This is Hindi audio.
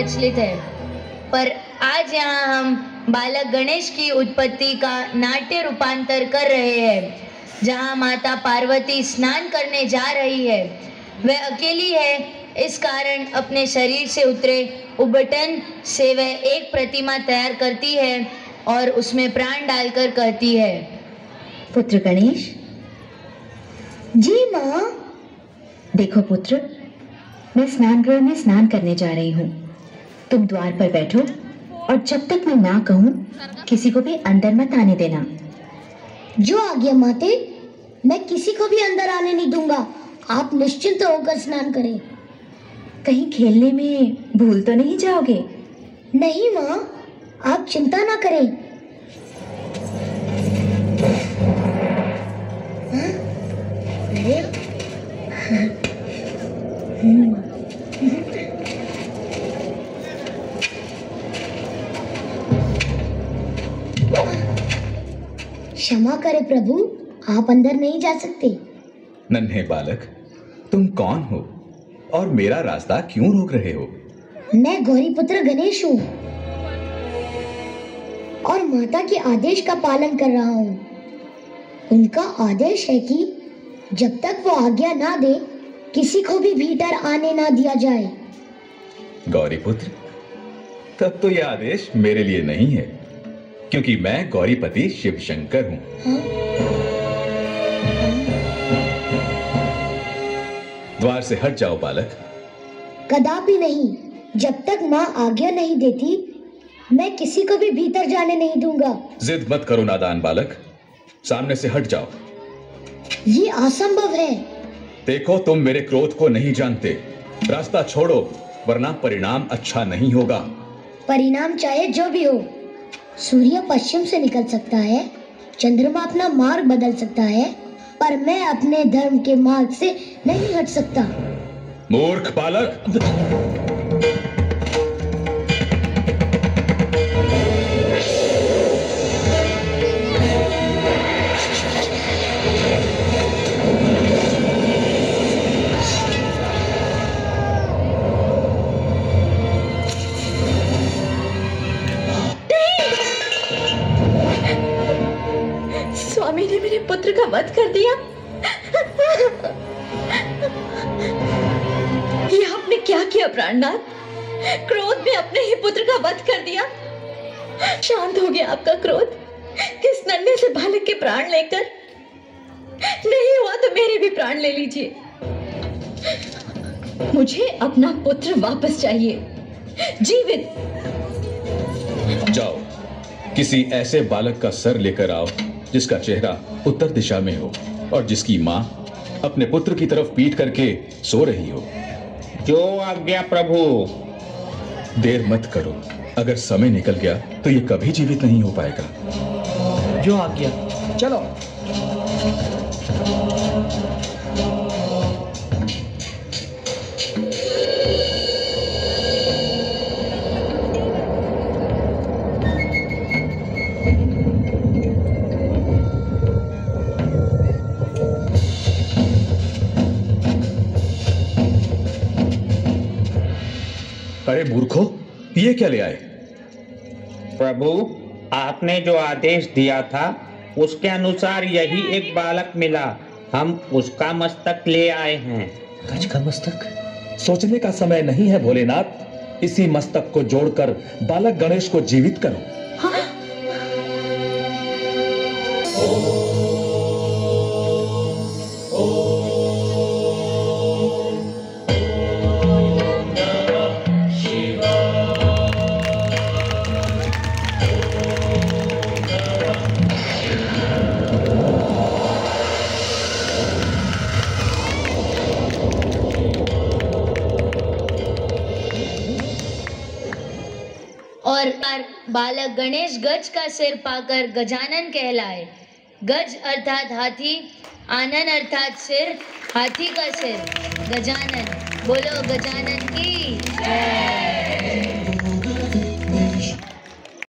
प्रचलित है, पर आज यहाँ हम बालक गणेश की उत्पत्ति का नाट्य रूपांतर कर रहे हैं। जहाँ माता पार्वती स्नान करने जा रही है, वह अकेली है, इस कारण अपने शरीर से उतरे उबटन से वह एक प्रतिमा तैयार करती है और उसमें प्राण डालकर कहती है, पुत्र गणेश। जी माँ। देखो पुत्र, मैं स्नान गृह में स्नान करने जा रही हूँ। तुम द्वार पर बैठो और जब तक मैं ना कहूँ किसी को भी अंदर मत आने देना। जो आज्ञा माते, मैं किसी को भी अंदर आने नहीं दूंगा। आप निश्चिंत होकर स्नान करें। कहीं खेलने में भूल तो नहीं जाओगे? नहीं माँ, आप चिंता ना करें। क्षमा करें प्रभु, आप अंदर नहीं जा सकते। नन्हे बालक, तुम कौन हो और मेरा रास्ता क्यों रोक रहे हो? मैं गौरीपुत्र गणेश हूँ और माता के आदेश का पालन कर रहा हूँ। उनका आदेश है कि जब तक वो आज्ञा ना दे, किसी को भी भीतर आने ना दिया जाए। गौरीपुत्र, तब तो यह आदेश मेरे लिए नहीं है, क्योंकि मैं गौरीपति शिव शंकर हूँ। द्वार से हट जाओ बालक। कदापि नहीं। जब तक माँ आज्ञा नहीं देती, मैं किसी को भी भीतर जाने नहीं दूंगा। जिद मत करो नादान बालक, सामने से हट जाओ। ये असंभव है। देखो, तुम मेरे क्रोध को नहीं जानते। रास्ता छोड़ो, वरना परिणाम अच्छा नहीं होगा। परिणाम चाहे जो भी हो, सूर्य पश्चिम से निकल सकता है, चंद्रमा अपना मार्ग बदल सकता है, पर मैं अपने धर्म के मार्ग से नहीं हट सकता। मूर्ख बालक! स्वामी ने मेरे पुत्र का वध कर दिया। ये आपने क्या किया प्राणनाथ? क्रोध में अपने ही पुत्र का वध कर दिया। शांत हो गया आपका क्रोध इस नन्हे से बालक के प्राण लेकर? नहीं हुआ तो मेरे भी प्राण ले लीजिए। मुझे अपना पुत्र वापस चाहिए, जीवित। जाओ, किसी ऐसे बालक का सर लेकर आओ जिसका चेहरा उत्तर दिशा में हो और जिसकी माँ अपने पुत्र की तरफ पीठ करके सो रही हो। जो आज्ञा प्रभु। देर मत करो, अगर समय निकल गया तो ये कभी जीवित नहीं हो पाएगा। जो आज्ञा। चलो। अरे मूर्खो, ये क्या ले आए? प्रभु, आपने जो आदेश दिया था उसके अनुसार यही एक बालक मिला। हम उसका मस्तक ले आए हैं। गज का मस्तक? सोचने का समय नहीं है भोलेनाथ। इसी मस्तक को जोड़कर बालक गणेश को जीवित करो। हाँ? और बालक गणेश गज का सिर पाकर गजानन कहलाए। गज अर्थात हाथी, आनन अर्थात सिर, हाथी का सिर, गजानन। बोलो गजानन की जय।